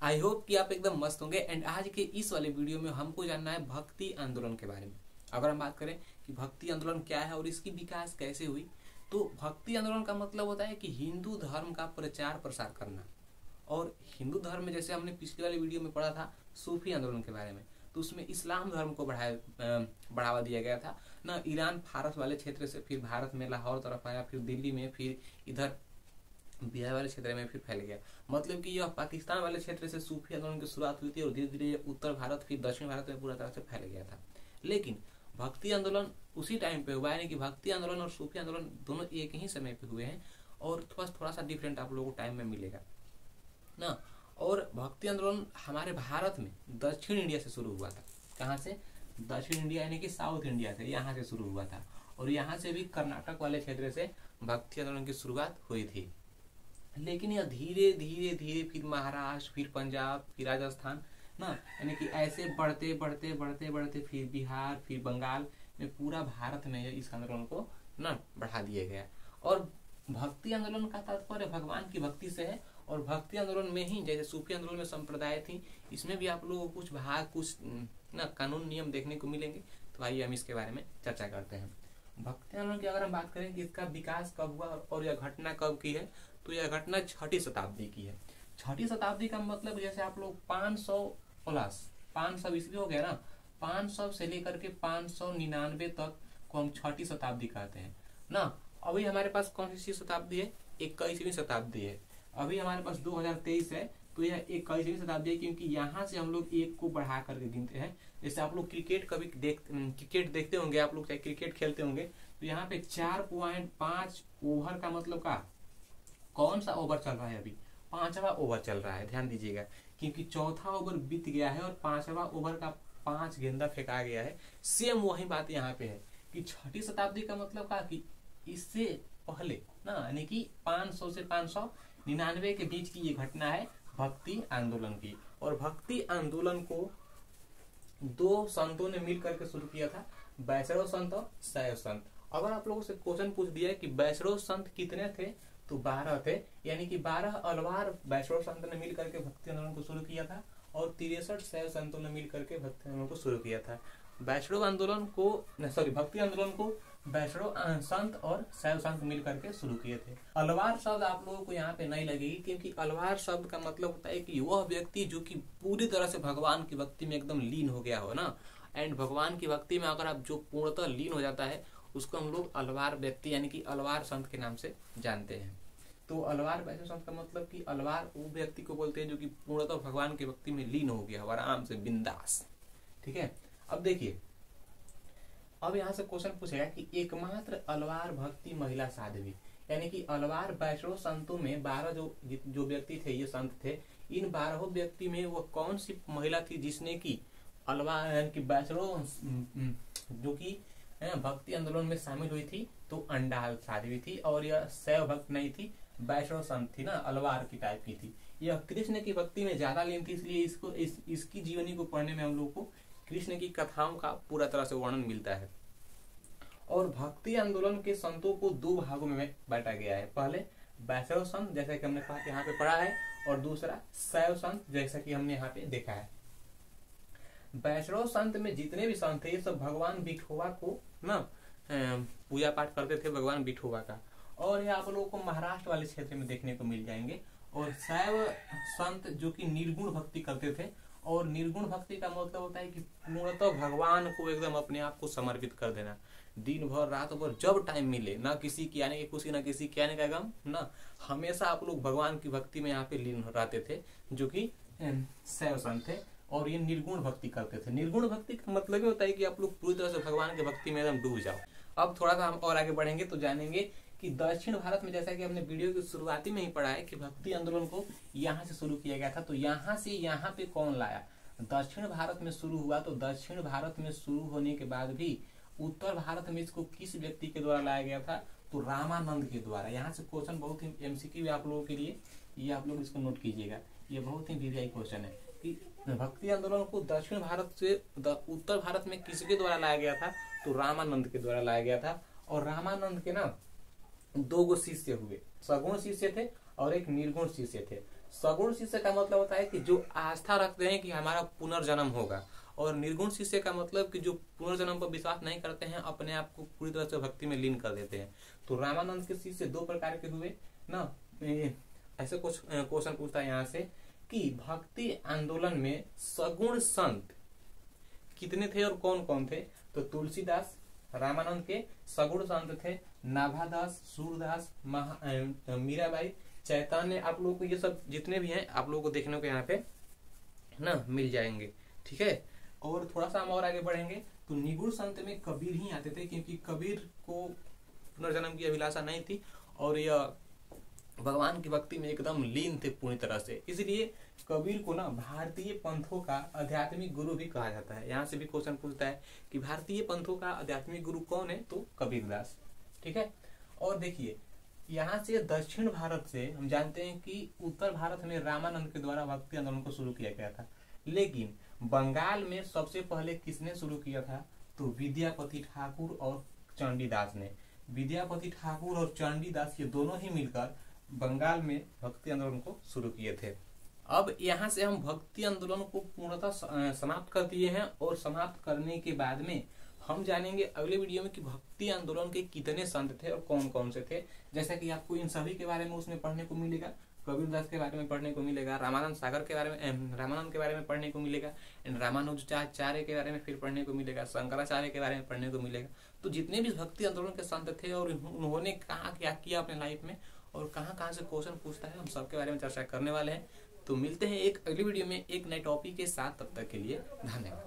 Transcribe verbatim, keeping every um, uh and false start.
I hope कि आप एकदम मस्त होंगे। एंड आज के इस वाले वीडियो में हमको जानना है भक्ति आंदोलन के बारे में। अगर हम बात करें कि भक्ति आंदोलन क्या है और इसकी विकास कैसे हुई, तो भक्ति आंदोलन का मतलब होता है कि हिंदू धर्म का प्रचार प्रसार करना। और हिंदू धर्म में जैसे हमने पिछले वाले वीडियो में पढ़ा था सूफी आंदोलन के बारे में, तो उसमें इस्लाम धर्म को बढ़ाया बढ़ावा दिया गया था ना। ईरान फारस वाले क्षेत्र से फिर भारत में लाहौर तरफ आया, फिर दिल्ली में, फिर इधर बिहार वाले क्षेत्र में फिर फैल गया। मतलब कि यह पाकिस्तान वाले क्षेत्र से सूफी आंदोलन की शुरुआत हुई थी और धीरे धीरे उत्तर भारत फिर दक्षिण भारत में पूरा तरह से फैल गया था। लेकिन भक्ति आंदोलन उसी टाइम पे हुआ, यानी कि भक्ति आंदोलन और सूफी आंदोलन दोनों एक ही समय पे हुए हैं और बस थोड़ा सा डिफरेंट आप लोगों को टाइम में मिलेगा ना। और भक्ति आंदोलन हमारे भारत में दक्षिण इंडिया से शुरू हुआ था। कहाँ से? दक्षिण इंडिया यानी कि साउथ इंडिया से, यहाँ से शुरू हुआ था। और यहाँ से भी कर्नाटक वाले क्षेत्र से भक्ति आंदोलन की शुरुआत हुई थी। लेकिन यह धीरे धीरे धीरे फिर महाराष्ट्र, फिर पंजाब, फिर राजस्थान ना, यानी कि ऐसे बढ़ते बढ़ते बढ़ते बढ़ते फिर बिहार, फिर बंगाल में, पूरा भारत में इस आंदोलन को ना बढ़ा दिया गया। और भक्ति आंदोलन का तात्पर्य भगवान की भक्ति से है। और भक्ति आंदोलन में ही जैसे सूफी आंदोलन में संप्रदाय थी, इसमें भी आप लोगों को कुछ भाग, कुछ ना कानून नियम देखने को मिलेंगे। तो आइए हम इसके बारे में चर्चा करते हैं। भक्ति आंदोलन की अगर हम बात करें कि इसका विकास कब हुआ और यह घटना कब की है, तो यह घटना छठी शताब्दी की है। छठी शताब्दी का मतलब जैसे आप लोग पाँच सौ प्लस पाँच सौ ईस्वी हो गया ना, पाँच सौ से लेकर के पाँच सौ निन्यानवे तक को हम छठी शताब्दी कहते हैं ना। अभी हमारे पास कौन सी शताब्दी है? इक्कीसवीं शताब्दी है। अभी हमारे पास दो हजार तेईस है, तो यह इक्कीसवीं शताब्दी है, क्योंकि यहाँ से हम लोग एक को बढ़ा करके गिनते हैं। जैसे आप लोग क्रिकेट कभी देख क्रिकेट देखते होंगे, आप लोग चाहे क्रिकेट खेलते होंगे, तो यहाँ पे चार पॉइंट पांच ओवर का मतलब का कौन सा ओवर चल रहा है? अभी पांचवा ओवर चल रहा है, ध्यान दीजिएगा, क्योंकि चौथा ओवर बीत गया है और पांचवा ओवर का पांच गेंदा फेंका गया है। सेम वही बात यहाँ पे है कि छठी शताब्दी का मतलब का कि इससे पहले ना, यानी कि पाँच सौ से पाँच सौ निन्यानवे के बीच की ये घटना है भक्ति आंदोलन की। और भक्ति आंदोलन को दो संतों ने मिल करके शुरू किया था, वैष्णव संत और शैव संत। अगर आप लोगों से क्वेश्चन पूछ दिया है कि वैष्णव संत कितने थे, तो बारह थे, यानी कि बारह अलवार वैष्णव संत ने मिल करके भक्ति आंदोलन को शुरू किया था और तिरसठ शैव संतों ने मिल करके भक्ति आंदोलन को शुरू किया था। वैष्णव आंदोलन को सॉरी भक्ति आंदोलन को वैष्णव संत और शैव संत मिल करके शुरू किए थे। अलवार शब्द आप लोगों को यहाँ पे नहीं लगेगी, क्योंकि अलवार शब्द का मतलब होता है कि वह व्यक्ति जो कि पूरी तरह से भगवान की भक्ति में एकदम लीन हो गया हो ना। एंड भगवान की भक्ति में अगर आप जो पूर्णतः लीन हो जाता है, उसको हम लोग अलवार व्यक्ति यानी कि अलवार संत के नाम से जानते हैं। तो अलवार वैष्णव संत का मतलब कि अलवार वो व्यक्ति को बोलते हैं जो कि पूर्णतः भगवान की भक्ति में लीन हो गया हो, आराम से बिंदास। ठीक है, अब देखिए, अब यहाँ से क्वेश्चन पूछेगा कि एकमात्र अलवार भक्ति महिला साध्वी, यानी कि अलवार वैष्णव संतों में बारह जो जो व्यक्ति थे, ये संत थे, इन बारह व्यक्ति में वो कौन सी महिला थी जिसने की अलवार यानी कि वैष्णव जो कि भक्ति आंदोलन में शामिल हुई थी, तो अंडाल साध्वी थी। और यह शैव भक्त नहीं थी, वैष्णव संत थी ना, अलवार की टाइप की थी। यह कृष्ण की भक्ति में ज्यादा लीन थी, इसलिए इसको इस, इसकी जीवनी को पढ़ने में हम लोग को कृष्ण की कथाओं का पूरा तरह से वर्णन मिलता है। और भक्ति आंदोलन के संतों को दो भागों में बांटा गया है। पहले वैष्णव संत, जैसा कि हमने यहाँ पे पढ़ा है, और दूसरा शैव संत, जैसा कि हमने यहाँ पे देखा है। वैष्णव संत में जितने भी संत थे, ये सब भगवान विठोबा को ना पूजा पाठ करते थे, भगवान विठोबा का। और ये आप लोगों को महाराष्ट्र वाले क्षेत्र में देखने को मिल जाएंगे। और शैव संत जो कि निर्गुण भक्ति करते थे, और निर्गुण भक्ति का मतलब होता है कि पूर्णतः भगवान को एकदम अपने आप को समर्पित कर देना, दिन भर रात भर जब टाइम मिले, ना किसी की आने की खुशी, ना किसी के आने का गम ना, हमेशा आप लोग भगवान की भक्ति में यहाँ पे लीन रहते थे, जो कि शैव संत थे। और ये निर्गुण भक्ति करते थे। निर्गुण भक्ति का मतलब ये होता है कि आप लोग पूरी तरह से भगवान की भक्ति में एकदम डूब जाओ। अब थोड़ा सा हम और आगे बढ़ेंगे तो जानेंगे कि दक्षिण भारत में, जैसा कि हमने वीडियो की शुरुआती में ही पढ़ा है कि भक्ति आंदोलन को यहाँ से शुरू किया गया था, तो यहाँ से यहाँ पे कौन लाया? दक्षिण भारत में शुरू हुआ, तो दक्षिण भारत में शुरू होने के बाद भी उत्तर भारत में इसको किस व्यक्ति के द्वारा लाया गया था? तो रामानंद के द्वारा। यहाँ से क्वेश्चन बहुत ही एमसीक्यू है आप लोगों के लिए, ये आप लोग इसको नोट कीजिएगा, ये बहुत ही वीवीआई क्वेश्चन है कि भक्ति आंदोलन को दक्षिण भारत से उत्तर भारत में किसके द्वारा लाया गया था? तो रामानंद के द्वारा लाया गया था। और रामानंद के ना दो गो शिष्य हुए, सगुण शिष्य थे और एक निर्गुण शिष्य थे। सगुण शिष्य का मतलब होता है कि जो आस्था रखते हैं कि हमारा पुनर्जन्म होगा, और निर्गुण शिष्य का मतलब कि जो पुनर्जन्म पर विश्वास नहीं करते हैं, अपने आप को पूरी तरह से भक्ति में लीन कर देते हैं। तो रामानंद के शिष्य दो प्रकार के हुए ना। ऐसे कुछ क्वेश्चन पूछता है यहाँ से कि भक्ति आंदोलन में सगुण संत कितने थे और कौन कौन थे। तो तुलसीदास रामानंद के सगुण संत थे, नाभादास, सूरदास, मीराबाई, चैतन्य। आप लोगों को ये सब जितने भी हैं आप लोगों को देखने को यहाँ पे ना मिल जाएंगे, ठीक है। और थोड़ा सा हम और आगे बढ़ेंगे तो निगुण संत में कबीर ही आते थे, क्योंकि कबीर को पुनर्जन्म की अभिलाषा नहीं थी और यह भगवान की भक्ति में एकदम लीन थे पूरी तरह से। इसलिए कबीर को ना भारतीय पंथों का आध्यात्मिक गुरु भी कहा जाता है। यहाँ से भी क्वेश्चन पूछता है कि भारतीय पंथों का आध्यात्मिक गुरु कौन है, तो कबीरदास, ठीक है। और देखिए यहाँ से दक्षिण भारत से हम जानते हैं कि उत्तर भारत में रामानंद के द्वारा भक्ति आंदोलन को शुरू किया गया था, लेकिन बंगाल में सबसे पहले किसने शुरू किया था, तो विद्यापति ठाकुर और चंडीदास ने। विद्यापति ठाकुर और चंडीदास ये दोनों ही मिलकर बंगाल में भक्ति आंदोलन को शुरू किए थे। अब यहाँ से हम भक्ति आंदोलन को पूर्णतः समाप्त कर दिए हैं, और समाप्त करने के बाद में हम जानेंगे अगले वीडियो में कि भक्ति आंदोलन के कितने संत थे और कौन कौन से थे। जैसा कि आपको इन सभी के बारे में उसमें पढ़ने को मिलेगा, कबीरदास के बारे में पढ़ने को मिलेगा, रामानंद सागर के बारे में रामानंद के बारे में पढ़ने को मिलेगा, एंड रामानुजाचार्य के बारे में फिर पढ़ने को मिलेगा, शंकराचार्य के बारे में पढ़ने को मिलेगा। तो जितने भी भक्ति आंदोलन के संत थे और उन्होंने कहाँ क्या किया अपने लाइफ में और कहाँ कहाँ से क्वेश्चन पूछता है, हम सबके बारे में चर्चा करने वाले हैं। तो मिलते हैं एक अगली वीडियो में एक नए टॉपिक के साथ, तब तक के लिए धन्यवाद।